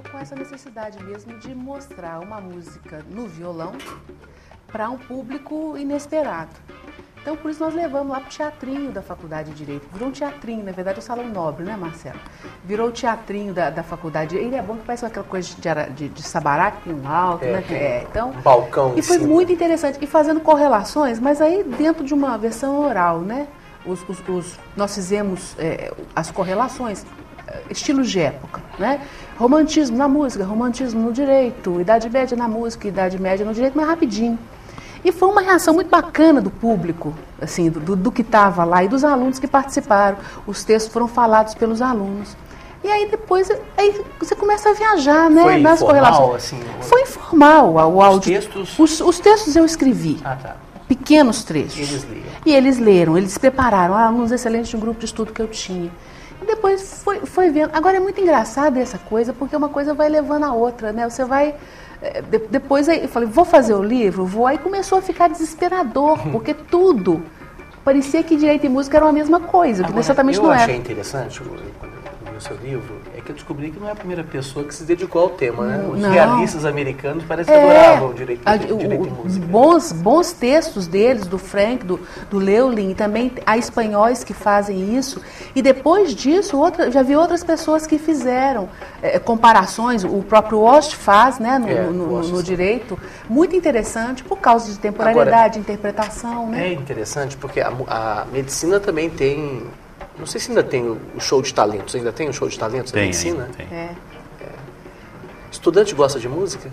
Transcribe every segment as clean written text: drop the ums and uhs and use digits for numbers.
com essa necessidade mesmo de mostrar uma música no violão para um público inesperado. Então, por isso nós levamos lá para o teatrinho da Faculdade de Direito. Virou um teatrinho, na verdade, é o Salão Nobre, né, Marcelo? Virou o teatrinho da Faculdade. Ele é bom que parece aquela coisa de Sabará, que tem um alto, né? Então, um balcão e foi muito interessante. E fazendo correlações, mas aí dentro de uma versão oral, né? Nós fizemos as correlações, estilos de época, né? Romantismo na música, romantismo no direito, Idade Média na música, Idade Média no direito, mas rapidinho. E foi uma reação muito bacana do público, assim, do que estava lá e dos alunos que participaram. Os textos foram falados pelos alunos. E aí depois você começa a viajar, né? Foi nas correlações. Assim, foi informal o áudio. Os textos eu escrevi. Ah, tá. Pequenos trechos. E eles leram, eles se prepararam. Alunos excelentes de um grupo de estudo que eu tinha. E depois foi vendo. Agora é muito engraçado essa coisa, porque uma coisa vai levando a outra, né? Você vai... Depois eu falei, vou fazer o livro? Vou. Aí começou a ficar desesperador, porque tudo parecia que direito e música eram a mesma coisa, que exatamente não era. Eu achei interessante no seu livro, é que eu descobri que não é a primeira pessoa que se dedicou ao tema, né? Os realistas americanos parecem que adoravam direito e música. Bons textos deles, do Frank, do Lewin, e também há espanhóis que fazem isso. E depois disso, já vi outras pessoas que fizeram comparações, o próprio Walsh faz, né, no direito, muito interessante por causa de temporalidade, interpretação. Né? É interessante porque a medicina também tem... Não sei se ainda tem o show de talentos. Ainda tem o show de talentos da medicina? Tem. Estudante gosta de música?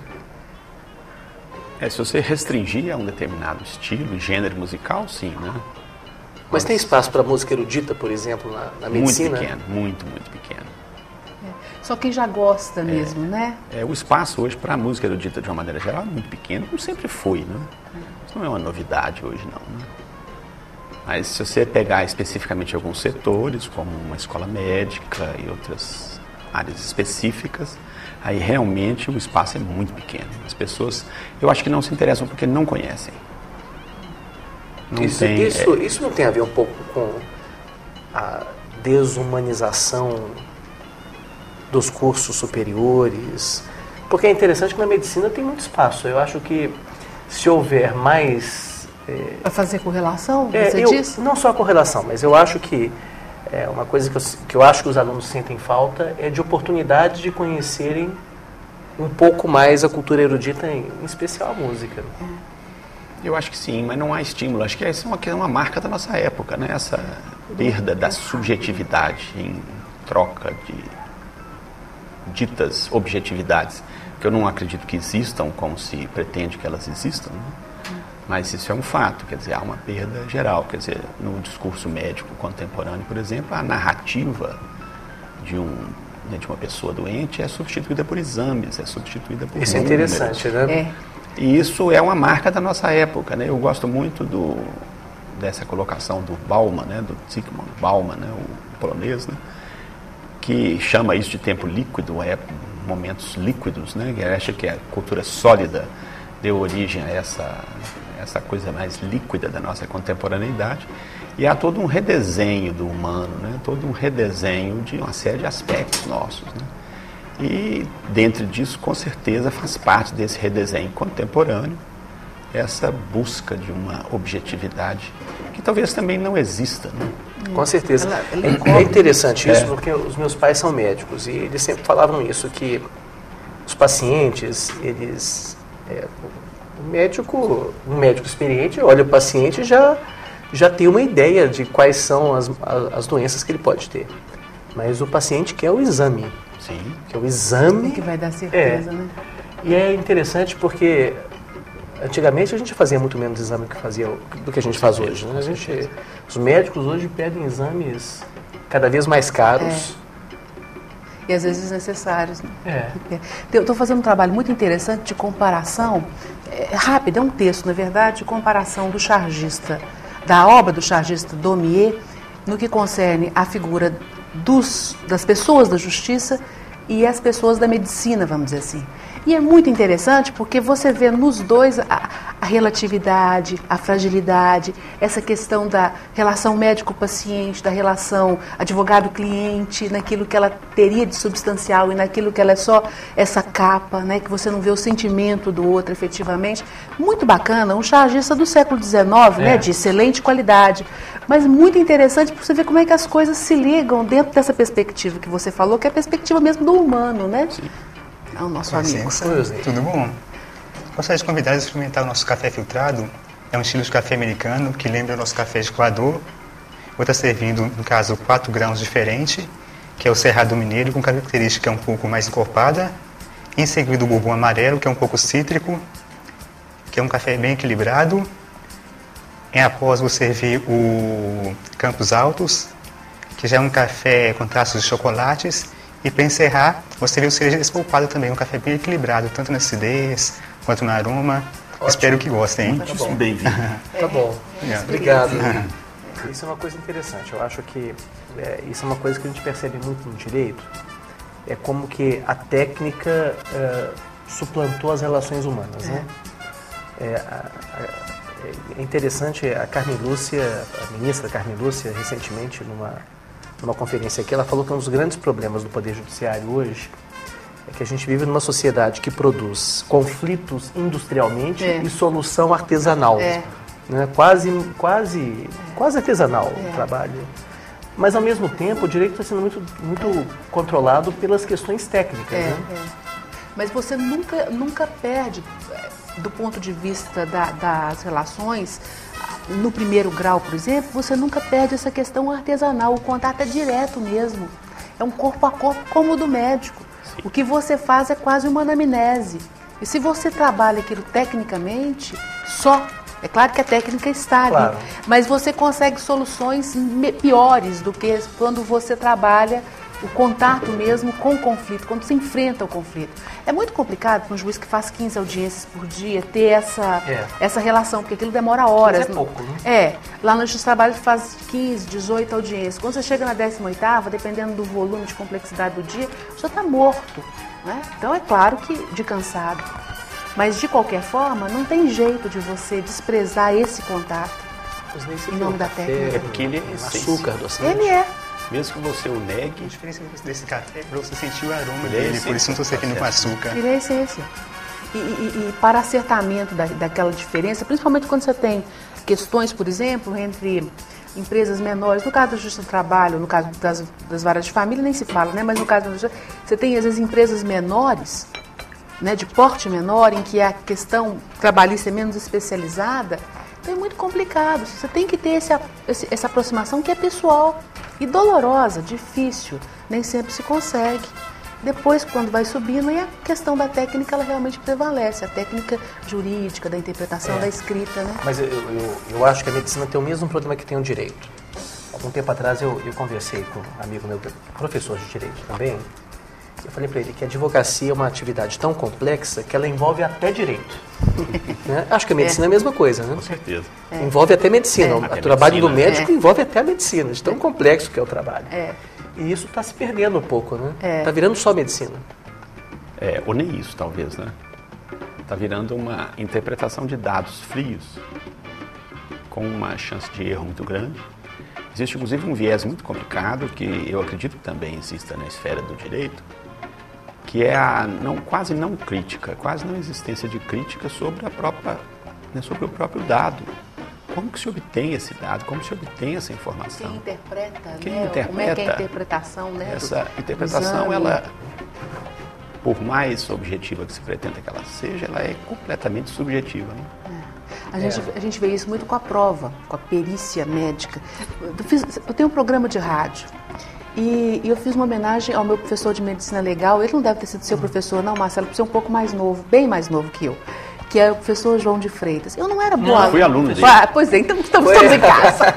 Se você restringir a um determinado estilo, gênero musical, sim, né? Mas tem espaço para música erudita, por exemplo, na medicina? Muito pequeno, muito pequeno. Só quem já gosta mesmo, né? O espaço hoje para a música erudita, de uma maneira geral, é muito pequeno, como sempre foi, né? Isso não é uma novidade hoje, não, né? Mas se você pegar especificamente alguns setores, como uma escola médica e outras áreas específicas, aí realmente o espaço é muito pequeno. As pessoas, eu acho que não se interessam porque não conhecem. Isso não tem a ver um pouco com a desumanização dos cursos superiores? Porque é interessante que na medicina tem muito espaço. Eu acho que se houver mais... Para fazer correlação, você disse? Não só a correlação, mas eu acho que uma coisa que eu acho que os alunos sentem falta é de oportunidade de conhecerem um pouco mais a cultura erudita, em especial a música. Eu acho que sim, mas não há estímulo. Acho que essa é uma marca da nossa época, né? Essa perda da subjetividade em troca de ditas objetividades, que eu não acredito que existam como se pretende que elas existam, né? Mas isso é um fato, quer dizer, há uma perda geral. Quer dizer, no discurso médico contemporâneo, por exemplo, a narrativa de uma pessoa doente é substituída por exames, é substituída por Isso números. É interessante, né? E isso é uma marca da nossa época, né? Eu gosto muito dessa colocação do Bauman, né? Do Zygmunt Bauman, né? O polonês, né? Que chama isso de tempo líquido, momentos líquidos, né? Que acha que a cultura sólida deu origem a essa coisa mais líquida da nossa contemporaneidade, e há todo um redesenho do humano, né? Todo um redesenho de uma série de aspectos nossos, né? E dentro disso, com certeza, faz parte desse redesenho contemporâneo essa busca de uma objetividade que talvez também não exista, né? Com certeza. É interessante isso, porque os meus pais são médicos e eles sempre falavam isso, que os pacientes, eles... um médico experiente olha o paciente e já tem uma ideia de quais são as doenças que ele pode ter. Mas o paciente quer o exame. Sim. Que é o exame... que vai dar certeza, né? E é interessante porque antigamente a gente fazia muito menos exame do que a gente faz hoje, né? Os médicos hoje pedem exames cada vez mais caros. E às vezes desnecessários. Né? Eu estou fazendo um trabalho muito interessante de comparação, rápido, é um texto, na verdade, de comparação do chargista, da obra do chargista Daumier, no que concerne a figura das pessoas da justiça e as pessoas da medicina, vamos dizer assim. E é muito interessante porque você vê nos dois a relatividade, a fragilidade, essa questão da relação médico-paciente, da relação advogado-cliente, naquilo que ela teria de substancial e naquilo que ela é só essa capa, né, que você não vê o sentimento do outro efetivamente. Muito bacana, um chargista do século XIX, né, de excelente qualidade, mas muito interessante para você ver como é que as coisas se ligam dentro dessa perspectiva que você falou, que é a perspectiva mesmo do humano, né? Sim. É o nosso Com amigo. licença, tudo bom? Gostaria de convidar a experimentar o nosso café filtrado. É um estilo de café americano que lembra o nosso café de coador. Vou estar servindo, no caso, 4 grãos diferentes, que é o Cerrado Mineiro, com característica um pouco mais encorpada. Em seguida, o Bourbon Amarelo, que é um pouco cítrico, que é um café bem equilibrado. Após, vou servir o Campos Altos, que já é um café com traços de chocolates. E para encerrar, vou servir o Cereja Despolpado também, um café bem equilibrado, tanto na acidez quanto no aroma. Ótimo. Espero que gostem, hein? Muitíssimo bem-vindo. Tá bom. Obrigado. Isso é uma coisa interessante. Eu acho que isso é uma coisa que a gente percebe muito no direito. É como que a técnica suplantou as relações humanas, né? É interessante, a Carmen Lúcia, a ministra Carmen Lúcia, recentemente, numa conferência aqui, ela falou que um dos grandes problemas do Poder Judiciário hoje é que a gente vive numa sociedade que produz conflitos industrialmente e solução artesanal. Né? Quase artesanal o trabalho. Mas, ao mesmo tempo, o direito está sendo muito controlado pelas questões técnicas. Né? Mas você nunca perde, do ponto de vista das relações, no primeiro grau, por exemplo, você nunca perde essa questão artesanal, o contato é direto mesmo. É um corpo a corpo como o do médico. Sim. O que você faz é quase uma anamnese. E se você trabalha aquilo tecnicamente, é claro que a técnica está ali, mas você consegue soluções piores do que quando você trabalha o contato mesmo com o conflito, quando se enfrenta o conflito. É muito complicado para um juiz que faz 15 audiências por dia ter essa relação, porque aquilo demora horas. Mas é pouco, né? Lá no Justiça do Trabalho faz 15, 18 audiências. Quando você chega na 18ª, dependendo do volume de complexidade do dia, você está morto. Né? Então é claro que de cansado. Mas de qualquer forma, não tem jeito de você desprezar esse contato em nome da técnica. É porque ele é açúcar doce. Ele é. Mesmo que você o negue. A diferença desse café é para você sentir o aroma dele, por isso não estou servindo com açúcar. Ele é a essência. E para acertamento daquela diferença, principalmente quando você tem questões, por exemplo, entre empresas menores, no caso da Justiça do Trabalho, no caso das varas de família, nem se fala, né? Mas no caso da Justiça, você tem às vezes empresas menores, né, de porte menor, em que a questão trabalhista é menos especializada. Então é muito complicado. Você tem que ter essa aproximação que é pessoal e dolorosa, difícil, nem sempre se consegue. Depois, quando vai subindo, aí a questão da técnica ela realmente prevalece, a técnica jurídica, da interpretação, da escrita, né? Mas eu acho que a medicina tem o mesmo problema que tem o direito. Algum tempo atrás eu conversei com um amigo meu, professor de direito também. Eu falei para ele que a advocacia é uma atividade tão complexa que ela envolve até direito. Né? Acho que a medicina é a mesma coisa, né? Com certeza. Envolve até medicina. O trabalho do médico envolve até a medicina, de tão complexo que é o trabalho. E isso está se perdendo um pouco, né? Está virando só medicina. Ou nem isso, talvez, né? Está virando uma interpretação de dados frios, com uma chance de erro muito grande. Existe, inclusive, um viés muito complicado, que eu acredito que também exista na esfera do direito, que é a quase não crítica, quase não existência de crítica sobre sobre o próprio dado. Como que se obtém esse dado? Como se obtém essa informação? Quem interpreta, Como é que é a interpretação, né? Essa interpretação, ela, por mais objetiva que se pretenda que ela seja, ela é completamente subjetiva, né? A gente vê isso muito com a prova, com a perícia médica. Eu tenho um programa de rádio e eu fiz uma homenagem ao meu professor de medicina legal. Ele não deve ter sido seu professor, não, Marcelo, por ser um pouco mais novo, bem mais novo que eu, que é o professor João de Freitas. Eu não era boa aluna. Fui aluno dele. Pois é, então estamos em casa.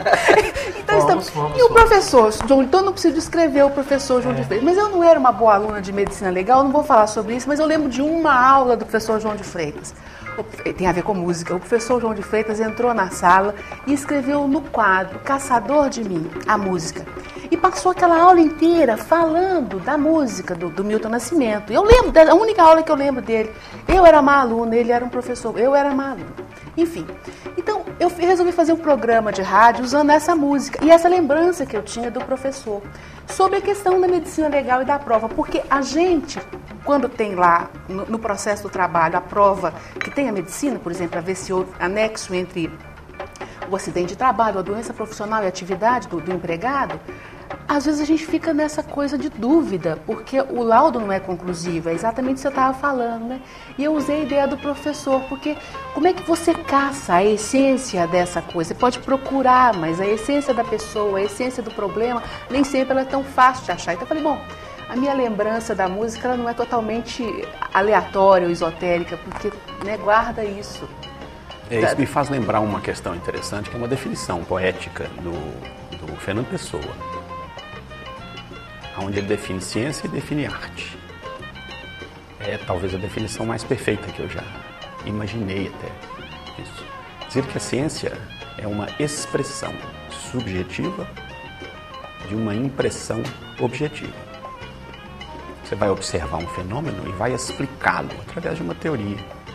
E o professor João, então não preciso descrever o professor João de Freitas, mas eu não era uma boa aluna de medicina legal, não vou falar sobre isso, mas eu lembro de uma aula do professor João de Freitas. Tem a ver com música. O professor João de Freitas entrou na sala e escreveu no quadro Caçador de Mim, a música. E passou aquela aula inteira falando da música do Milton Nascimento. Eu lembro, a única aula que eu lembro dele. Eu era má aluna, ele era um professor, eu era má aluna. Enfim, então eu resolvi fazer um programa de rádio usando essa música e essa lembrança que eu tinha do professor sobre a questão da medicina legal e da prova, porque a gente, quando tem lá no processo do trabalho a prova que tem a medicina, por exemplo, a ver se houve anexo entre o acidente de trabalho, a doença profissional e a atividade do empregado, às vezes a gente fica nessa coisa de dúvida, porque o laudo não é conclusivo, é exatamente o que você estava falando, né? E eu usei a ideia do professor, porque como é que você caça a essência dessa coisa? Você pode procurar, mas a essência da pessoa, a essência do problema, nem sempre ela é tão fácil de achar. Então eu falei, bom, a minha lembrança da música ela não é totalmente aleatória ou esotérica, porque né, guarda isso. Isso me faz lembrar uma questão interessante, que é uma definição poética do Fernando Pessoa, onde ele define ciência e define arte. É talvez a definição mais perfeita que eu já imaginei até isso. Dizer que a ciência é uma expressão subjetiva de uma impressão objetiva. Você vai observar um fenômeno e vai explicá-lo através de uma teoria.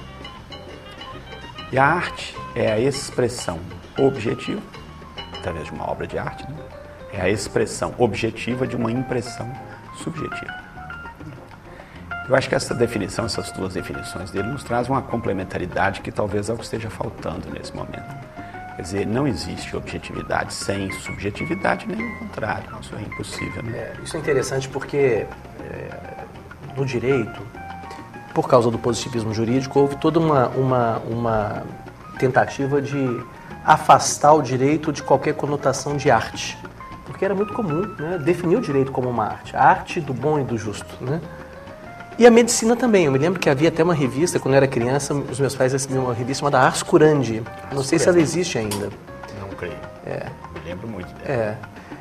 E a arte é a expressão objetiva, através de uma obra de arte, né? É a expressão objetiva de uma impressão subjetiva. Eu acho que essa definição, essas duas definições dele, nos traz uma complementaridade que talvez é o que esteja faltando nesse momento. Quer dizer, não existe objetividade sem subjetividade, nem o contrário. Isso é impossível, né? Isso é interessante porque no direito, por causa do positivismo jurídico, houve toda uma tentativa de afastar o direito de qualquer conotação de arte. Porque era muito comum, né, definir o direito como uma arte, a arte do bom e do justo, né? E a medicina também. Eu me lembro que havia até uma revista, quando eu era criança, os meus pais recebiam uma revista chamada Ars Curandi. Não sei se ela existe ainda. Não creio. Me lembro muito dela.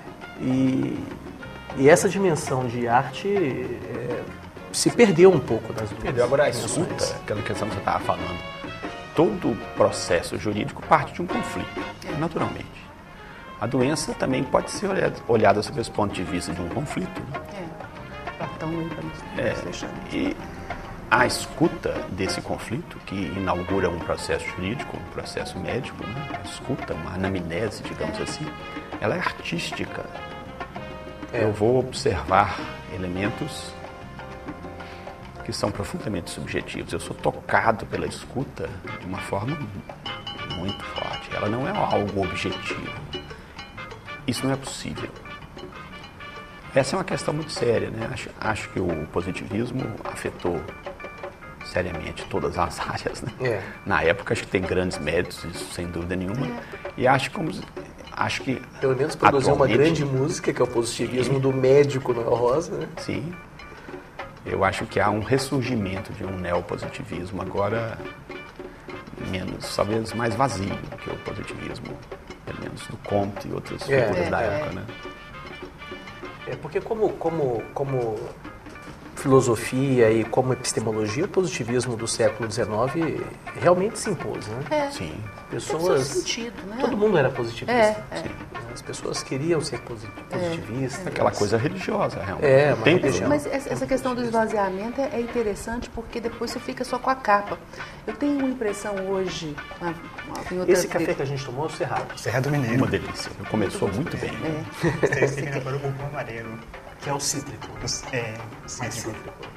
E essa dimensão de arte se perdeu um pouco das duas. Perdeu. Agora a escuta, aquela questão que você estava falando, todo processo jurídico parte de um conflito, naturalmente. A doença também pode ser olhada sob esse ponto de vista de um conflito. Né? Platão E a escuta desse conflito, que inaugura um processo jurídico, um processo médico, né? A escuta, uma anamnese, digamos assim, ela é artística. Eu vou observar elementos que são profundamente subjetivos. Eu sou tocado pela escuta de uma forma muito forte. Ela não é algo objetivo. Isso não é possível. Essa é uma questão muito séria, né? Acho que o positivismo afetou seriamente todas as áreas, né? Na época, acho que tem grandes méritos, isso sem dúvida nenhuma. E acho que pelo menos produziu uma grande música, que é o positivismo do médico Noel Rosa, né? Sim. Eu acho que há um ressurgimento de um neopositivismo agora talvez mais vazio do que o positivismo, pelo menos do Comte e outras figuras da época, né? Porque como filosofia e como epistemologia, o positivismo do século XIX realmente se impôs, né? Sim. Pessoas, sentido, né? todo mundo era positivista. Sim. As pessoas queriam ser positivistas. Aquela coisa religiosa, realmente. Uma religião. Mas essa questão do esvaziamento é interessante porque depois você fica só com a capa. Eu tenho uma impressão hoje... Esse café que a gente tomou é o Cerrado. Cerrado Mineiro. Uma delícia. Começou muito bem. Está escrevendo agora o Bourbon Amarelo. Que é o cítrico. Cítrico.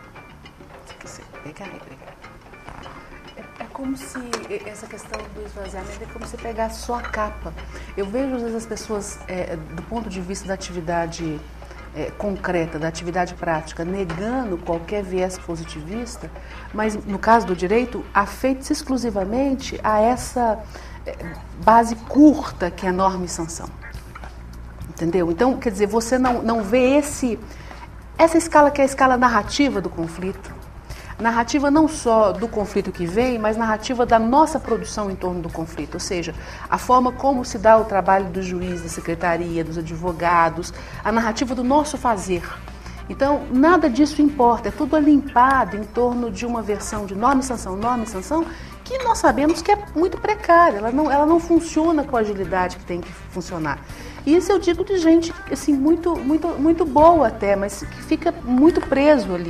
É como se essa questão do esvaziamento é como se pegasse só a capa. Eu vejo às vezes as pessoas, do ponto de vista da atividade concreta, da atividade prática, negando qualquer viés positivista, mas no caso do direito, afeito-se exclusivamente a essa base curta que é norma e sanção. Entendeu? Então, quer dizer, você não vê essa escala que é a escala narrativa do conflito. Narrativa não só do conflito que vem, mas narrativa da nossa produção em torno do conflito. Ou seja, a forma como se dá o trabalho do juiz, da secretaria, dos advogados, a narrativa do nosso fazer. Então, nada disso importa, é tudo limpado em torno de uma versão de norma e sanção, que nós sabemos que é muito precária, ela não funciona com a agilidade que tem que funcionar. E isso eu digo de gente assim, muito boa até, mas que fica muito preso ali,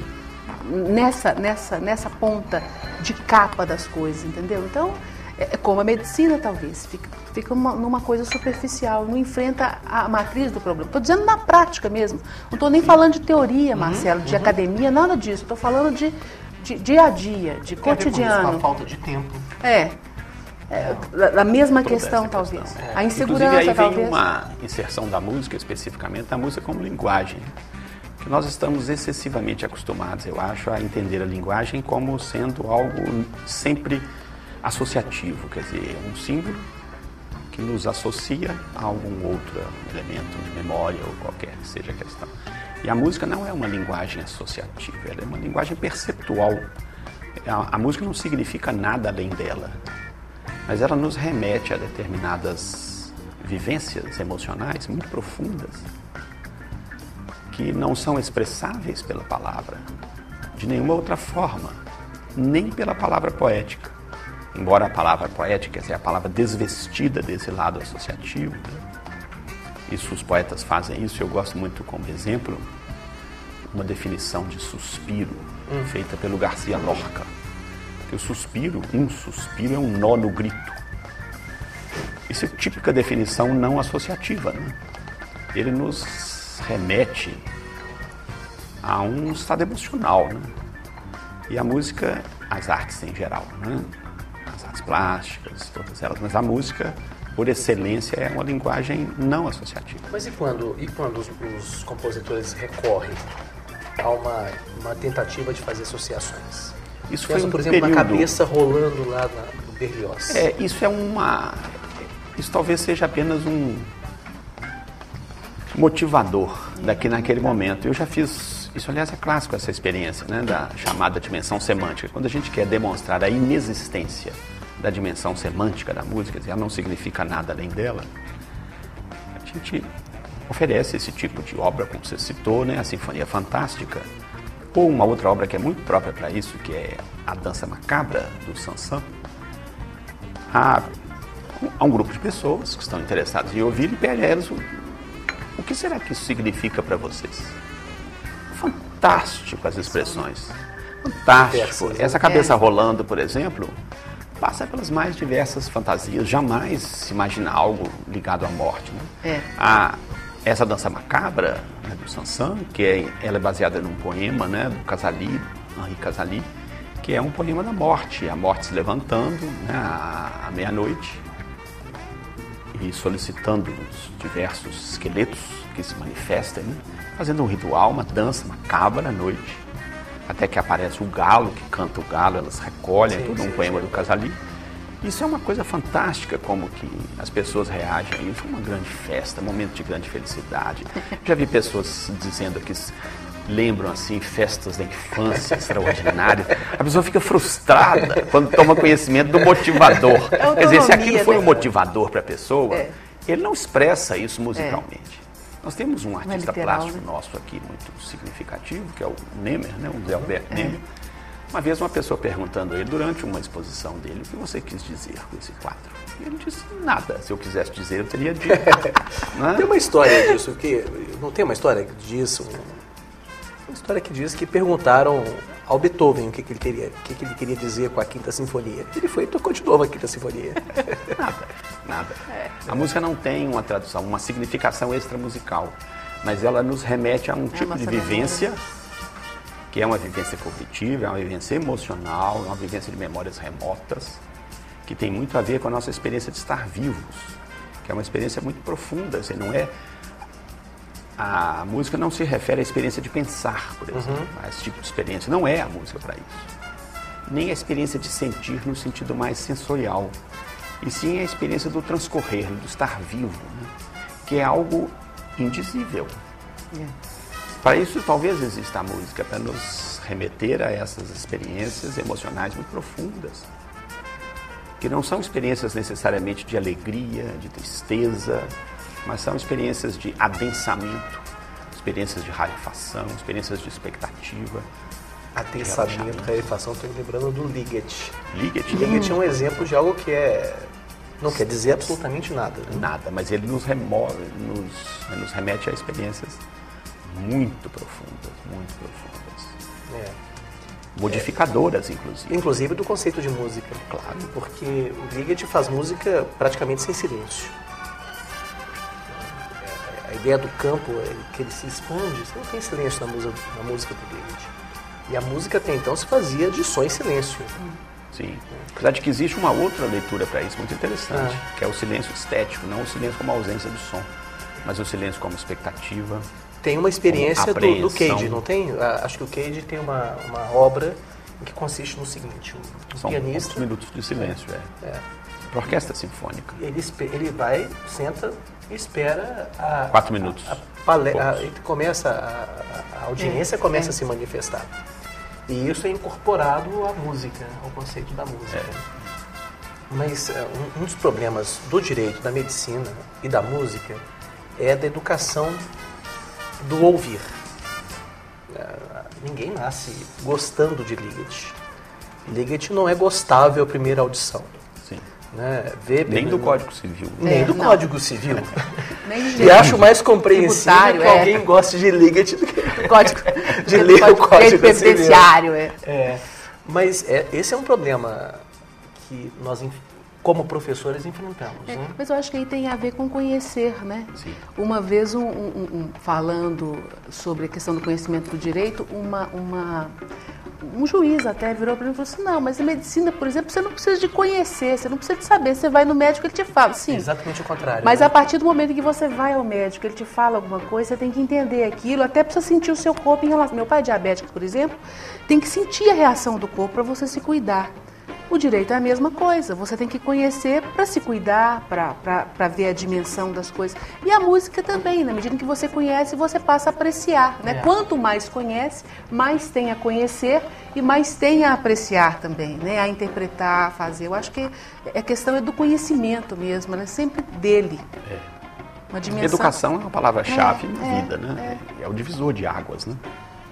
nessa ponta de capa das coisas, entendeu? Então, é como a medicina talvez, fica numa coisa superficial, não enfrenta a matriz do problema. Estou dizendo na prática mesmo, não estou nem falando de teoria, Marcelo, de academia, nada disso, estou falando de dia a dia, de cotidiano. Com a falta de tempo. A mesma questão, talvez. A insegurança, inclusive, aí talvez. vem uma inserção da música, especificamente, da música como linguagem. Que nós estamos excessivamente acostumados, eu acho, a entender a linguagem como sendo algo sempre associativo, quer dizer, um símbolo que nos associa a algum outro elemento de memória ou qualquer que seja a questão. E a música não é uma linguagem associativa, ela é uma linguagem perceptual. A música não significa nada além dela, mas ela nos remete a determinadas vivências emocionais muito profundas que não são expressáveis pela palavra, de nenhuma outra forma, nem pela palavra poética. Embora a palavra poética seja a palavra desvestida desse lado associativo, isso os poetas fazem isso, eu gosto muito como exemplo, uma definição de suspiro, feita pelo Garcia Lorca. Que o suspiro, um suspiro é um nó no grito. Isso é típica definição não associativa, né? Ele nos remete a um estado emocional, né? E a música, as artes em geral, né? As artes plásticas, todas elas, mas a música, por excelência, é uma linguagem não associativa. Mas e quando os compositores recorrem a uma tentativa de fazer associações? Isso Penso, foi por exemplo, período... na cabeça rolando lá no Berlioz. Isso talvez seja apenas um motivador naquele momento. Eu já fiz, isso aliás é clássico, essa experiência, né, da chamada dimensão semântica. Quando a gente quer demonstrar a inexistência da dimensão semântica da música, ela não significa nada além dela, a gente oferece esse tipo de obra, como você citou, né, a Sinfonia Fantástica, ou uma outra obra que é muito própria para isso, que é a Dança Macabra, do Saint-Saëns, a um grupo de pessoas que estão interessadas em ouvir e pede a elas o que será que isso significa para vocês. Fantástico as expressões, fantástico. Essa cabeça rolando, por exemplo, passa pelas mais diversas fantasias, jamais se imagina algo ligado à morte, né? Essa Dança Macabra, né, do Saint-Saëns, ela é baseada num poema, né, do Casali, Henri Casali, que é um poema da morte, a morte se levantando, né, à meia-noite e solicitando os diversos esqueletos que se manifestem, né, fazendo um ritual, uma dança macabra à noite, até que aparece o galo, que canta o galo, elas recolhem, tudo um poema do Casali. Isso é uma coisa fantástica, como que as pessoas reagem a isso. É uma grande festa, um momento de grande felicidade. Já vi pessoas dizendo que lembram, assim, festas da infância extraordinárias. A pessoa fica frustrada quando toma conhecimento do motivador. Quer dizer, se aquilo foi um motivador para a pessoa, ele não expressa isso musicalmente. Nós temos um artista plástico nosso aqui muito significativo, que é o Nemer, né, o Zé Alberto Nemer. Uma vez uma pessoa perguntando a ele, durante uma exposição dele, o que você quis dizer com esse quadro? E ele disse, nada. Se eu quisesse dizer, eu teria dito. Né? Tem uma história disso, não tem uma história disso? Uma história que diz que perguntaram ao Beethoven o que ele queria dizer com a Quinta Sinfonia. Ele foi e tocou de novo a Quinta Sinfonia. Nada. A música não tem uma tradução, uma significação extramusical, mas ela nos remete a um tipo de vivência, que é uma vivência cognitiva, é uma vivência emocional, é uma vivência de memórias remotas, que tem muito a ver com a nossa experiência de estar vivos, que é uma experiência muito profunda. Assim, não é... A música não se refere à experiência de pensar, por exemplo, a esse tipo de experiência. Não é a música para isso. Nem a experiência de sentir no sentido mais sensorial, e sim a experiência do transcorrer, do estar vivo, né? Que é algo indizível. Para isso, talvez exista a música, para nos remeter a essas experiências emocionais muito profundas, que não são experiências necessariamente de alegria, de tristeza, mas são experiências de adensamento, experiências de rarefação, experiências de expectativa. Adensamento, rarefação, estou lembrando do Ligeti. Ligeti é um exemplo de algo que é Não quer dizer absolutamente nada. Né? Nada, mas ele nos remete a experiências muito profundas. Modificadoras, inclusive. Inclusive do conceito de música. Claro. Porque o Ligeti faz música praticamente sem silêncio. A ideia do campo é que ele se expande, você não tem silêncio na música do Ligeti. E a música até então se fazia de som em silêncio. Sim. Apesar de que existe uma outra leitura para isso muito interessante, que é o silêncio estético, não o silêncio como ausência do som, mas o silêncio como expectativa. Tem uma experiência do Cage, não tem? Acho que o Cage tem uma obra que consiste no seguinte, São pianista... poucos minutos de silêncio, Para orquestra sinfônica. Ele vai, senta e espera 4 minutos. A audiência começa a se manifestar. E isso é incorporado à música, ao conceito da música. Mas um dos problemas do direito, da medicina e da música é da educação do ouvir. Ninguém nasce gostando de Ligeti. Ligeti não é gostável a primeira audição. Sim. Né? Nem do Código Civil. Nem do Código Civil. Nem e acho mais compreensível que alguém goste de Ligeti do que de ler o Código Civil. Mas esse é um problema que nós, como professores, enfrentamos. Né? Mas eu acho que aí tem a ver com conhecer, né? Sim. Uma vez, falando sobre a questão do conhecimento do direito, um juiz até virou para mim e falou assim, não, mas a medicina, por exemplo, você não precisa de conhecer, você não precisa de saber, você vai no médico, ele te fala. Sim. Exatamente o contrário. Mas né? a partir do momento que você vai ao médico, ele te fala alguma coisa, você tem que entender aquilo, até precisa sentir o seu corpo em relação... Meu pai é diabético, por exemplo, tem que sentir a reação do corpo para você se cuidar. O direito é a mesma coisa, você tem que conhecer para se cuidar, para ver a dimensão das coisas. E a música também, na medida em que você conhece, você passa a apreciar. Né? Quanto mais conhece, mais tem a conhecer e mais tem a apreciar também, né? A interpretar, a fazer. Eu acho que a questão é do conhecimento mesmo, né? Sempre dele. Uma dimensão... Educação é uma palavra-chave na vida, né? É o divisor de águas, né?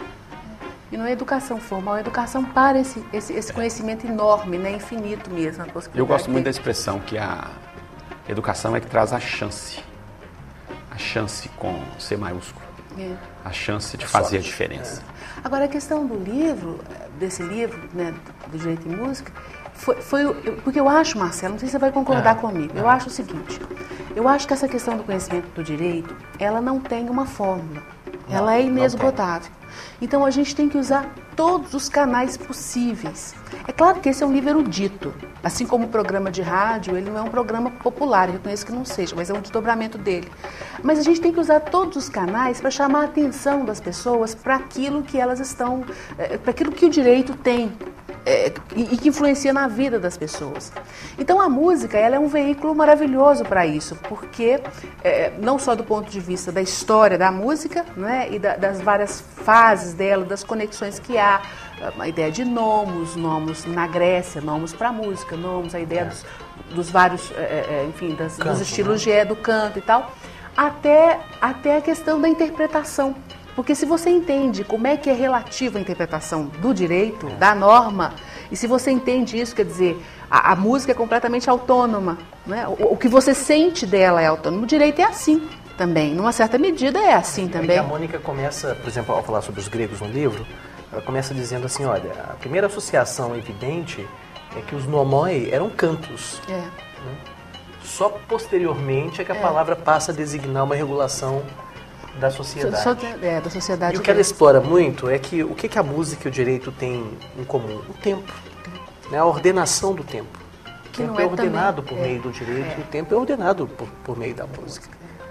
E não é educação formal, é educação para esse conhecimento enorme, né? Infinito mesmo. Eu gosto muito da expressão que a educação é que traz a chance. A chance com C maiúsculo. A chance de fazer a diferença. Agora, a questão do livro, desse livro, né, do Direito e Música, porque eu acho, Marcelo, não sei se você vai concordar comigo, eu acho o seguinte, eu acho que essa questão do conhecimento do direito, ela não tem uma fórmula, ela é inesgotável. Então a gente tem que usar todos os canais possíveis. É claro que esse é um livro erudito, assim como o programa de rádio, ele não é um programa popular, eu reconheço que não seja, mas é um desdobramento dele. Mas a gente tem que usar todos os canais para chamar a atenção das pessoas para aquilo que elas estão, para aquilo que o direito tem. E que influencia na vida das pessoas. Então a música, ela é um veículo maravilhoso para isso, porque não só do ponto de vista da história da música, né, e das várias fases dela, das conexões que há, a ideia de nomos na Grécia, nomos para música, nomos, a ideia dos vários, enfim, dos estilos do canto e tal, até a questão da interpretação. Porque se você entende como é que é relativa a interpretação do direito, da norma, e se você entende isso, quer dizer, a música é completamente autônoma, né? O que você sente dela é autônomo. O direito é assim também, numa certa medida é assim também. E a Mônica começa, por exemplo, ao falar sobre os gregos no livro, ela começa dizendo assim, olha, a primeira associação evidente é que os nomoi eram cantos. Né? Só posteriormente é que a palavra passa a designar uma regulação da sociedade. Da sociedade. E o que ela explora muito é que o que a música e o direito têm em comum? O tempo. Né? A ordenação do tempo. O tempo é ordenado por meio do direito e o tempo é ordenado por meio da música.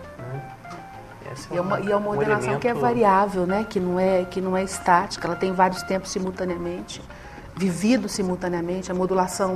E é uma ordenação que é variável, né? que não é estática, ela tem vários tempos simultaneamente, vividos simultaneamente, a modulação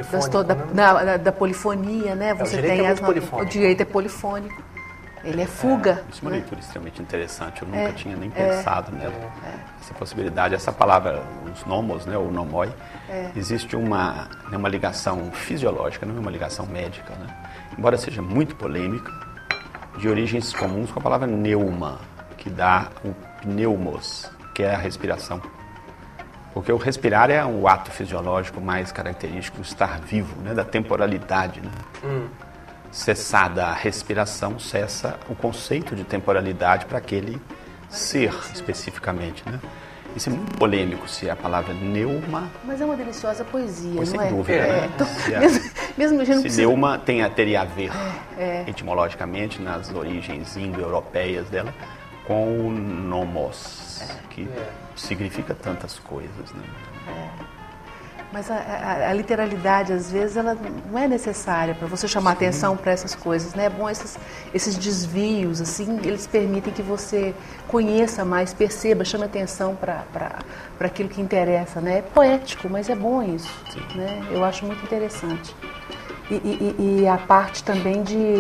da polifonia, né? Você tem o direito é polifônico. Ele é fuga. Isso é uma leitura extremamente interessante, eu nunca tinha nem pensado nela. Essa possibilidade, essa palavra, os nomos, né, ou nomoi, existe uma ligação fisiológica, não é uma ligação médica, né? Embora seja muito polêmica, de origens comuns com a palavra neuma, que dá o pneumos, que é a respiração. Porque o respirar é o ato fisiológico mais característico do estar vivo, né? Da temporalidade. Né? Cessada a respiração, cessa o conceito de temporalidade para aquele ser especificamente. Né? Isso é muito polêmico, se a palavra neuma... Mas é uma deliciosa poesia, pois não sem é? dúvida. Né? Então, mesmo se neuma teria a ver, etimologicamente, nas origens indo-europeias dela, com o nomos, que significa tantas coisas. Né? Mas a literalidade, às vezes, ela não é necessária para você chamar atenção para essas coisas, né? É bom esses desvios, assim, eles permitem que você conheça mais, perceba, chame atenção para aquilo que interessa, né? É poético, mas é bom isso, né? Eu acho muito interessante. E a parte também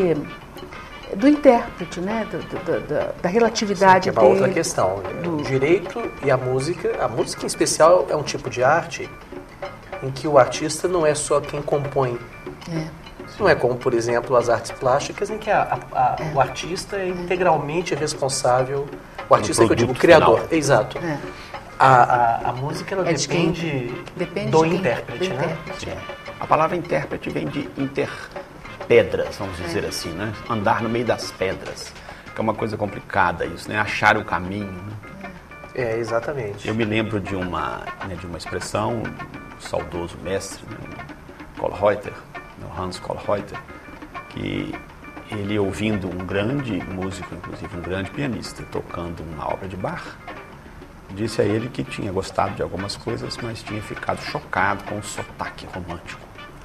do intérprete, né? Da relatividade dele. É uma outra questão. O direito e a música em especial é um tipo de arte em que o artista não é só quem compõe. Não é como, por exemplo, as artes plásticas, em que o artista é integralmente responsável, o artista que eu digo, o criador. Final. Exato. A música, ela depende do intérprete, né? A palavra intérprete vem de interpedras, vamos dizer assim, né? Andar no meio das pedras, que é uma coisa complicada isso, né? Achar o caminho, né? Exatamente. Eu me lembro de uma expressão do saudoso mestre, né, Kohlreuter, Hans Kohlreuter, que ele, ouvindo um grande músico, inclusive um grande pianista, tocando uma obra de Bach, disse a ele que tinha gostado de algumas coisas, mas tinha ficado chocado com o sotaque romântico.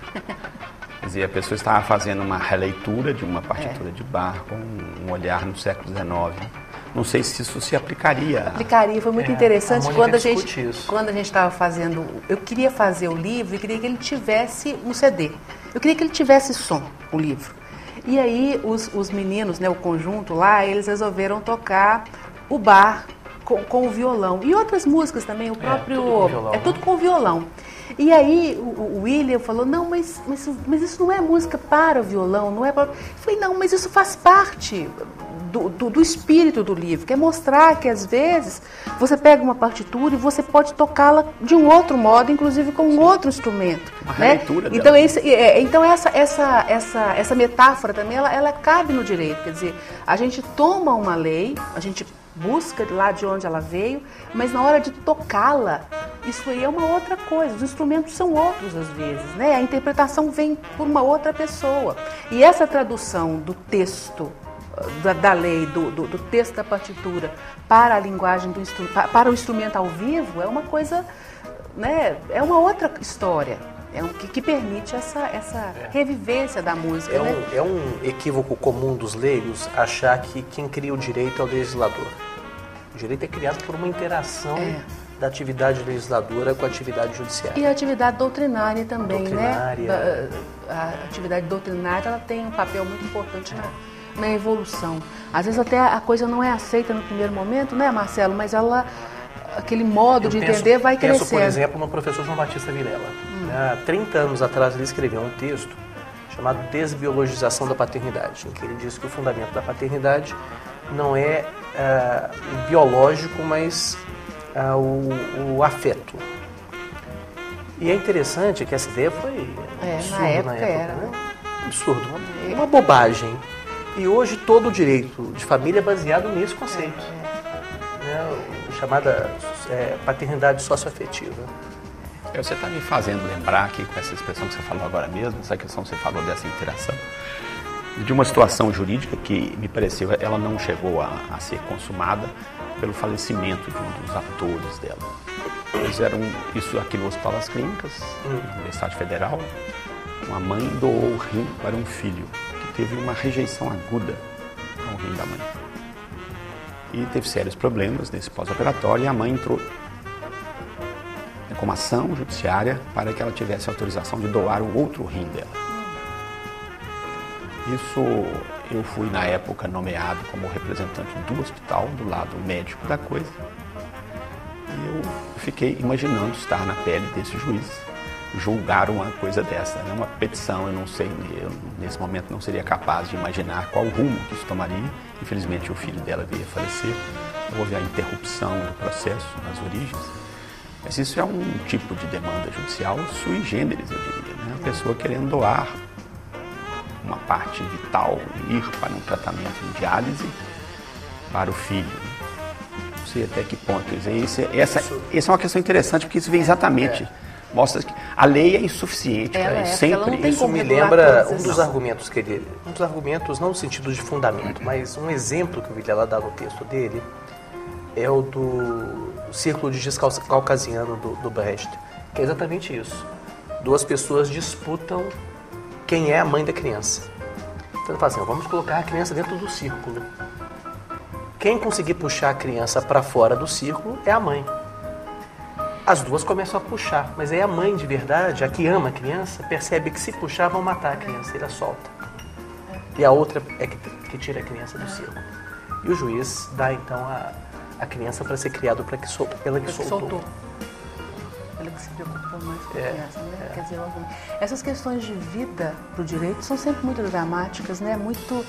Quer dizer, a pessoa estava fazendo uma releitura de uma partitura de Bach com um olhar no século XIX. Não sei se isso se aplicaria. Aplicaria, foi muito interessante quando a gente estava fazendo. Eu queria fazer o livro e queria que ele tivesse um CD. Eu queria que ele tivesse som, o livro. E aí os meninos, né, o conjunto lá, eles resolveram tocar o Bach com o violão. E outras músicas também, o próprio. Tudo com violão. E aí o William falou, não, mas isso não é música para o violão, não é para... Eu falei, não, mas isso faz parte do espírito do livro, que é mostrar que às vezes você pega uma partitura e você pode tocá-la de um outro modo, inclusive com um outro instrumento. Uma releitura então, então essa metáfora também, ela cabe no direito, quer dizer, a gente toma uma lei, a gente busca lá de onde ela veio, mas na hora de tocá-la, isso aí é uma outra coisa, os instrumentos são outros às vezes, né? A interpretação vem por uma outra pessoa. E essa tradução do texto, da lei, do texto da partitura para a linguagem para o instrumento ao vivo, é uma coisa, né? É uma outra história. Que permite essa revivência da música. É um equívoco comum dos leigos achar que quem cria o direito é o legislador. O direito é criado por uma interação da atividade legisladora com a atividade judiciária. E a atividade doutrinária também, né? A atividade doutrinária, ela tem um papel muito importante na evolução. Às vezes até a coisa não é aceita no primeiro momento, né, Marcelo? Mas aquele modo de entender vai crescendo. Penso, por exemplo, no professor João Batista Vilela. Há 30 anos atrás ele escreveu um texto chamado Desbiologização da Paternidade, em que ele diz que o fundamento da paternidade não é biológico, mas o afeto. E é interessante que essa ideia foi absurda na época, era, né? Absurdo, uma bobagem. E hoje todo o direito de família é baseado nesse conceito. Chamada paternidade socioafetiva. Você está me fazendo lembrar aqui, com essa expressão que você falou agora mesmo, essa questão que você falou dessa interação, de uma situação jurídica que me pareceu, ela não chegou a ser consumada pelo falecimento de um dos atores dela. Eles eram, isso aqui no Hospital das Clínicas, na Universidade Federal, uma mãe doou o rim para um filho que teve uma rejeição aguda ao rim da mãe. E teve sérios problemas nesse pós-operatório e a mãe entrou com uma ação judiciária para que ela tivesse autorização de doar o outro rim dela. Isso, eu fui na época nomeado como representante do hospital, do lado médico da coisa. E eu fiquei imaginando estar na pele desse juiz, julgar uma coisa dessa, né? Uma petição, eu não sei, nesse momento não seria capaz de imaginar qual rumo que isso tomaria. Infelizmente o filho dela veio a falecer, houve a interrupção do processo nas origens. Mas isso é um tipo de demanda judicial sui generis, eu diria, né? A pessoa querendo doar uma parte vital, ir para um tratamento de diálise para o filho. Não sei até que ponto. Essa é uma questão interessante, porque isso vem exatamente, mostra que a lei é insuficiente. Sempre. Isso me lembra um dos argumentos que ele... Um dos argumentos, não no sentido de fundamento, mas um exemplo que o Vilela dá no texto dele é o do Círculo de Giz Caucasiano do Brecht, que é exatamente isso. Duas pessoas disputam quem é a mãe da criança. Então ele fala assim, vamos colocar a criança dentro do círculo. Quem conseguir puxar a criança para fora do círculo é a mãe. As duas começam a puxar, mas aí a mãe de verdade, a que ama a criança, percebe que se puxar vão matar a criança, e ela solta. E a outra é que tira a criança do círculo. E o juiz dá então a criança para ser criado pela que soltou. Ela que se preocupou mais com a criança, né? Quer dizer, essas questões de vida para o direito são sempre muito dramáticas, né? Muito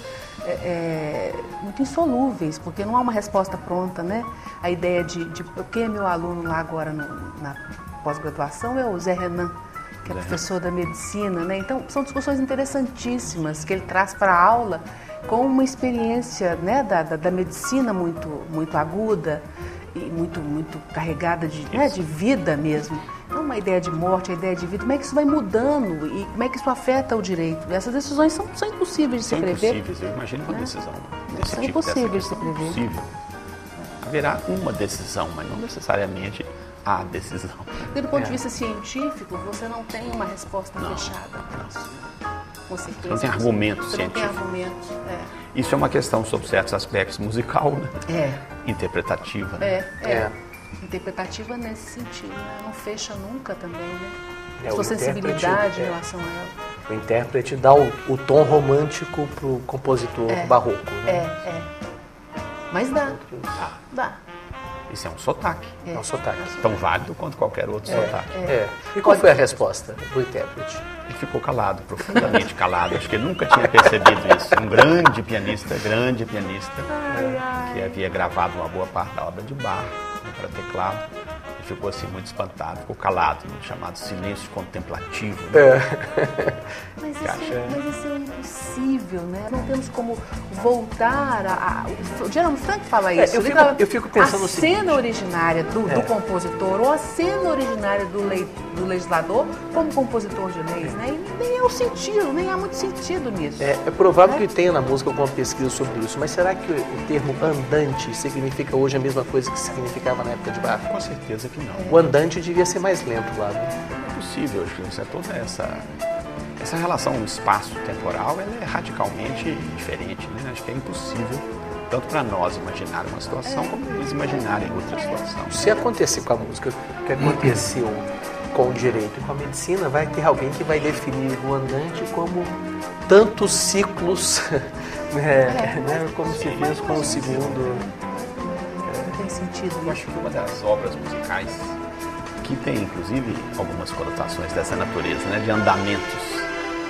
insolúveis, porque não há uma resposta pronta, né? A ideia de quem é meu aluno lá agora na pós-graduação é o Zé Renan, que é professor da medicina, né? Então, são discussões interessantíssimas que ele traz para a aula com uma experiência, né, da medicina muito aguda e muito carregada de vida mesmo. Não uma ideia de morte, a ideia de vida. Como é que isso vai mudando e como é que isso afeta o direito? Essas decisões são impossíveis de se prever. São impossíveis. Eu imagino uma decisão desse são tipo. Impossíveis de se prever. Impossível. Haverá uma decisão, mas não necessariamente a decisão. Porque do ponto de vista científico, você não tem uma resposta fechada para isso. Você não tem argumentos científicos. Não tem argumentos, Isso é uma questão sobre certos aspectos musical, né? Interpretativa. Né? Interpretativa nesse sentido, né? Não fecha nunca também, né? A sua sensibilidade em relação a ela. O intérprete dá o tom romântico para o compositor barroco, né? Mas dá. Isso é um sotaque. É um sotaque. Tão válido quanto qualquer outro sotaque. E qual foi a resposta do intérprete? Ele ficou calado, profundamente calado. Acho que ele nunca tinha percebido isso. Um grande pianista, que havia gravado uma boa parte da obra de Bach, para teclado. Ele ficou assim muito espantado, ficou calado, no chamado silêncio contemplativo. Mas isso é impossível, né? Não temos como voltar o Geraldo Frank fala isso. Eu fico pensando a cena originária do compositor ou a cena originária do legislador como compositor de leis, né? E nem é o sentido, nem há muito sentido nisso. É provável que tenha na música alguma pesquisa sobre isso, mas será que o termo andante significa hoje a mesma coisa que significava na época de Bach? Com certeza que não. O andante devia ser mais lento lá, né? É possível, acho que toda essa relação espaço-temporal ela é radicalmente diferente, né? Acho que é impossível, tanto para nós imaginar uma situação, como eles imaginarem outra situação. Se acontecer com a música o que aconteceu com o direito e com a medicina, vai ter alguém que vai definir o andante como tantos ciclos, né? Como se fez com o segundo. Não tem sentido. Eu acho que uma das obras musicais que tem, inclusive, algumas conotações dessa natureza, né, de andamentos.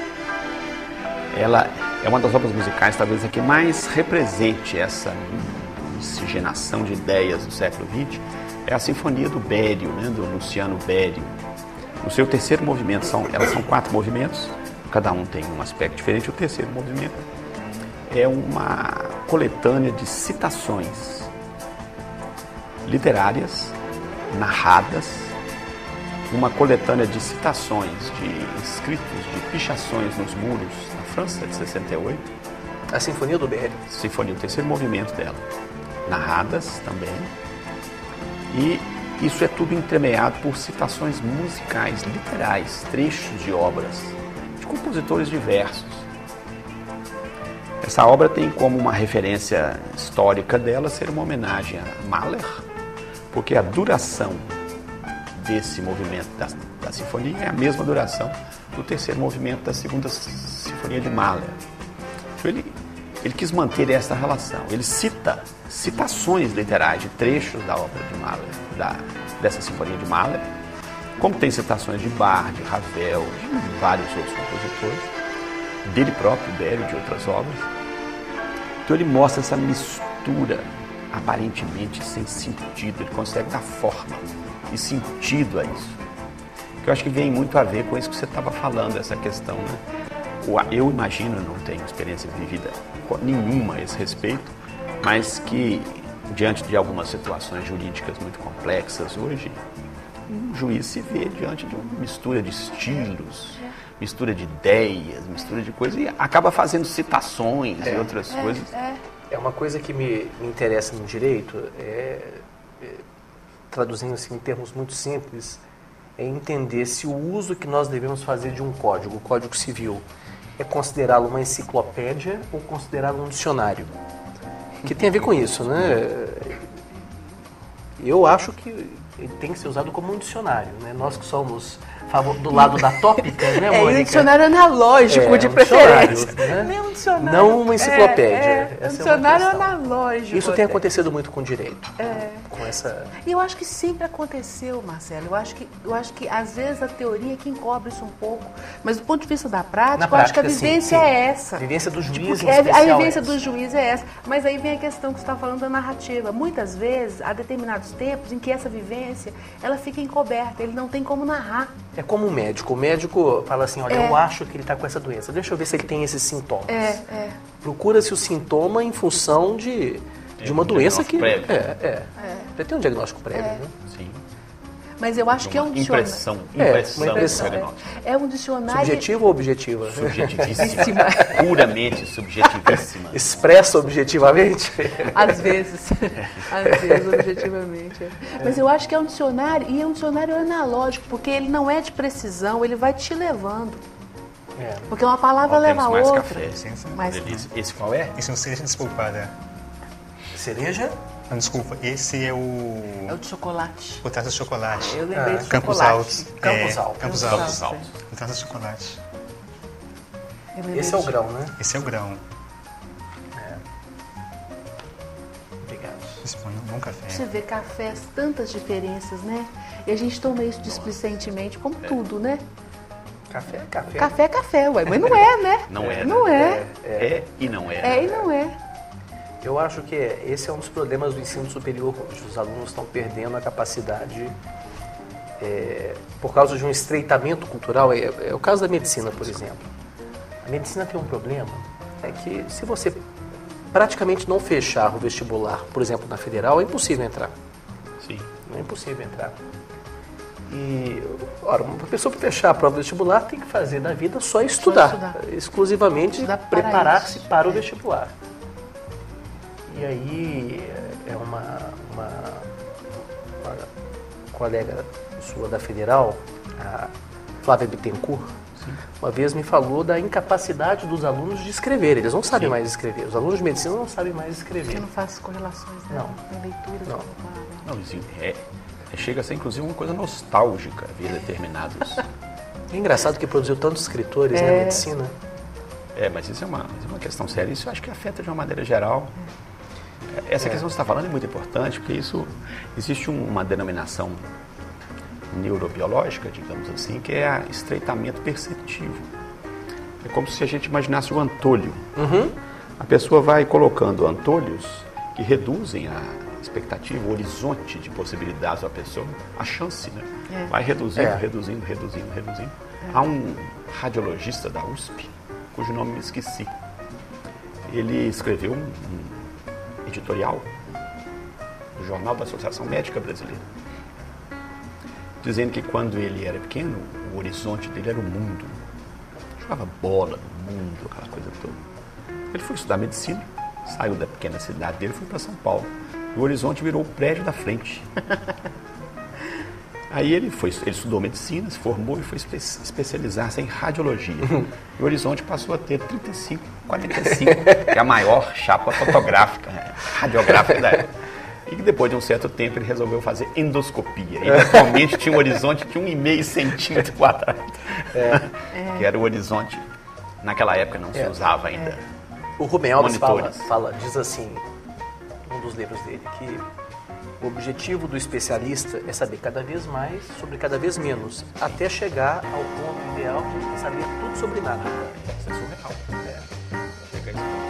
Ela é uma das obras musicais, talvez, a que mais represente essa miscigenação de ideias do século XX, é a Sinfonia do Bério, né, do Luciano Berio. No seu terceiro movimento, elas são 4 movimentos, cada um tem um aspecto diferente. O terceiro movimento é uma coletânea de citações literárias, narradas, uma coletânea de citações de escritos de pichações nos muros na França de 68. A Sinfonia do Bério. Sinfonia, o terceiro movimento dela. Narradas também. E isso é tudo entremeado por citações musicais, literais, trechos de obras de compositores diversos. Essa obra tem como uma referência histórica dela ser uma homenagem a Mahler, porque a duração desse movimento da sinfonia é a mesma duração do terceiro movimento da segunda sinfonia de Mahler. Então ele quis manter essa relação. Ele cita citações literais de trechos da obra de Mahler, dessa sinfonia de Mahler, como tem citações de Bach, de Ravel, de vários outros compositores, dele próprio, Bério, de outras obras. Então ele mostra essa mistura aparentemente sem sentido, ele consegue dar forma e sentido a isso. Que eu acho que vem muito a ver com isso que você estava falando, essa questão, né? Eu imagino, não tenho experiência vivida nenhuma a esse respeito, mas que diante de algumas situações jurídicas muito complexas hoje, um juiz se vê diante de uma mistura de estilos, mistura de ideias, mistura de coisas, e acaba fazendo citações e outras coisas. É uma coisa que me interessa no direito, traduzindo assim em termos muito simples, é entender se o uso que nós devemos fazer de um código, o Código Civil, é considerá-lo uma enciclopédia ou considerá-lo um dicionário. Que tem a ver com isso, né? Eu acho que ele tem que ser usado como um dicionário, né? Nós que somos do lado da tópica, né, Mônica? Um dicionário analógico de preferência. Né? Nem um dicionário. Não uma enciclopédia. Um dicionário analógico. Isso tem acontecido muito com o direito. Com essa... E eu acho que sempre aconteceu, Marcelo. Eu acho que às vezes a teoria é que encobre isso um pouco. Mas do ponto de vista da prática, eu acho que a vivência é essa. A vivência do juiz a vivência do juiz é essa. Mas aí vem a questão que você está falando da narrativa. Muitas vezes, há determinados tempos em que essa vivência ela fica encoberta. Ele não tem como narrar. É como um médico. O médico fala assim, olha, eu acho que ele está com essa doença. Deixa eu ver se ele tem esses sintomas. Procura-se o sintoma em função de uma doença que... Já tem um diagnóstico prévio, né? Sim. Mas eu acho que é um dicionário. Impressão. É um dicionário... Subjetiva ou objetiva? Subjetivíssima. Puramente subjetivíssima. Expressa objetivamente? Às vezes. Objetivamente. Mas eu acho que é um dicionário, e é um dicionário analógico, porque ele não é de precisão, ele vai te levando. Porque uma palavra leva a outra. Café. Mais delícia. Esse qual é? Isso não seja desculpada. Cereja? Não, desculpa, esse é o... É o de chocolate. O taça de chocolate. Eu lembrei de Campos chocolate. Altos. Campos Altos. O taça de chocolate. Esse é o grão, né? Esse é o grão. Obrigado. Esse foi um bom café. Você vê cafés, tantas diferenças, né? E a gente toma isso displicentemente, como tudo, né? Café é café. Café é café, ué. Mas não é, né? Não é. Não é. É e não é. É e não é. Eu acho que esse é um dos problemas do ensino superior hoje. Os alunos estão perdendo a capacidade, por causa de um estreitamento cultural. É o caso da medicina, por exemplo. A medicina tem um problema, é que se você praticamente não fechar o vestibular, por exemplo, na federal, é impossível entrar. Sim. Não é impossível entrar. E, ora, uma pessoa para fechar a prova vestibular tem que fazer da vida só estudar. Exclusivamente preparar-se para o vestibular. E aí, uma colega sua da Federal, a Flávia Bittencourt, uma vez me falou da incapacidade dos alunos de escrever. Eles não sabem mais escrever. Os alunos de medicina não sabem mais escrever. Você não faz correlações, né? Não. Tem leitura. Não, chega a ser inclusive uma coisa nostálgica ver determinados. É engraçado que produziu tantos escritores na medicina. Mas isso é uma questão séria. Isso eu acho que afeta de uma maneira geral. Essa questão que você está falando é muito importante, porque isso existe uma denominação neurobiológica, digamos assim, que é estreitamento perceptivo. É como se a gente imaginasse o antolho. A pessoa vai colocando antolhos que reduzem a expectativa, o horizonte de possibilidades da pessoa, a chance, né? Vai reduzindo. Há um radiologista da USP, cujo nome me esqueci. Ele escreveu um editorial no Jornal da Associação Médica Brasileira, dizendo que quando ele era pequeno, o horizonte dele era o mundo. Jogava bola no mundo, aquela coisa toda. Ele foi estudar medicina, saiu da pequena cidade dele e foi para São Paulo. E o horizonte virou o prédio da frente. Aí ele estudou medicina, se formou e foi especializar-se em radiologia. E o horizonte passou a ter 35, 45, que é a maior chapa fotográfica, radiográfica da época. E que depois de um certo tempo ele resolveu fazer endoscopia. E atualmente tinha um horizonte de 1,5 centímetro quadrado. Que era o horizonte, naquela época não se usava ainda. O Rubem Alves diz assim, um dos livros dele, que o objetivo do especialista é saber cada vez mais sobre cada vez menos, até chegar ao ponto ideal de saber tudo sobre nada. Isso é surreal. Chega a isso.